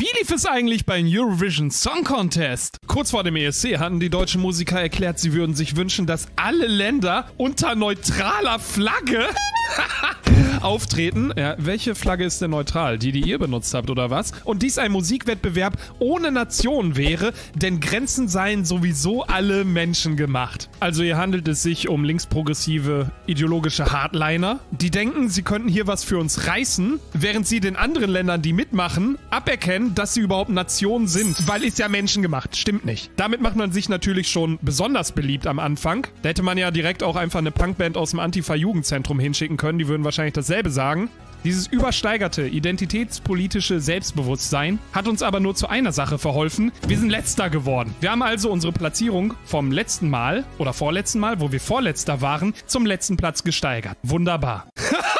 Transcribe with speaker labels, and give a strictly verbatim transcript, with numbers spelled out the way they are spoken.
Speaker 1: Wie lief es eigentlich beim Eurovision Song Contest? Kurz vor dem E S C hatten die deutschen Musiker erklärt, sie würden sich wünschen, dass alle Länder unter neutraler Flagge auftreten. Ja, welche Flagge ist denn neutral? Die, die ihr benutzt habt, oder was? Und dies ein Musikwettbewerb ohne Nation wäre, denn Grenzen seien sowieso alle Menschen gemacht. Also hier handelt es sich um linksprogressive ideologische Hardliner, die denken, sie könnten hier was für uns reißen, während sie den anderen Ländern, die mitmachen, aberkennen, dass sie überhaupt Nationen sind. Weil ist ja menschengemacht. Stimmt nicht. Damit macht man sich natürlich schon besonders beliebt am Anfang. Da hätte man ja direkt auch einfach eine Punkband aus dem Antifa-Jugendzentrum hinschicken können. Die würden wahrscheinlich dasselbe sagen. Dieses übersteigerte identitätspolitische Selbstbewusstsein hat uns aber nur zu einer Sache verholfen. Wir sind Letzter geworden. Wir haben also unsere Platzierung vom letzten Mal oder vorletzten Mal, wo wir Vorletzter waren, zum letzten Platz gesteigert. Wunderbar.